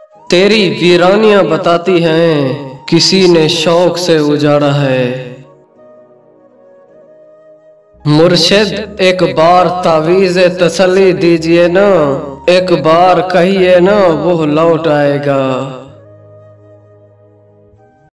तेरी वीरानियां बताती हैं किसी ने शौक से उजाड़ा है। मुर्शिद एक बार तावीज़ तसल्ली दीजिए ना, एक बार कहिए ना वो लौट आएगा।